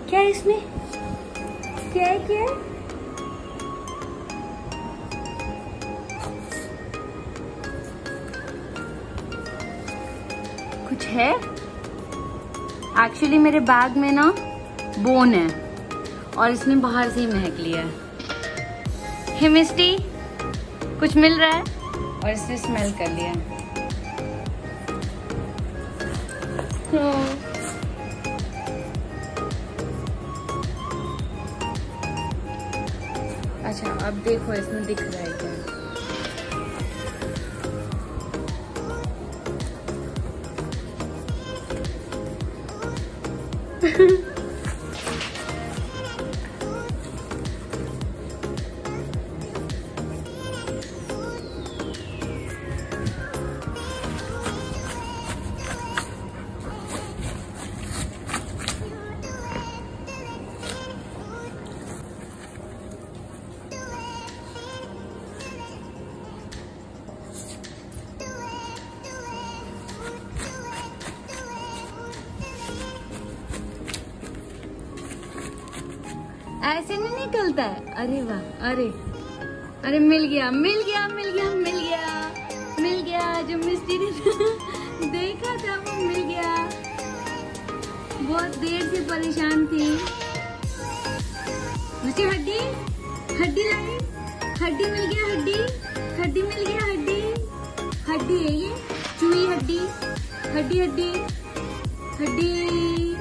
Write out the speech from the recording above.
क्या है इसमें? क्या है क्या है? कुछ है? एक्चुअली मेरे बैग में ना बोन है और इसने बाहर से ही महक लिया है। हे मिस्टी, कुछ मिल रहा है? और इसने स्मेल कर लिया। अच्छा अब देखो इसमें दिख रहा है क्या? ऐसे नहीं निकलता है। अरे वाह, अरे अरे मिल गया मिल गया मिल गया मिल गया मिल गया। जो मिस्टी ने देखा था वो मिल गया। बहुत देर से परेशान थी। मिस्टी हड्डी हड्डी लाई, हड्डी मिल गया, हड्डी हड्डी मिल गया, हड्डी हड्डी है ये, चूई हड्डी, हड्डी हड्डी हड्डी।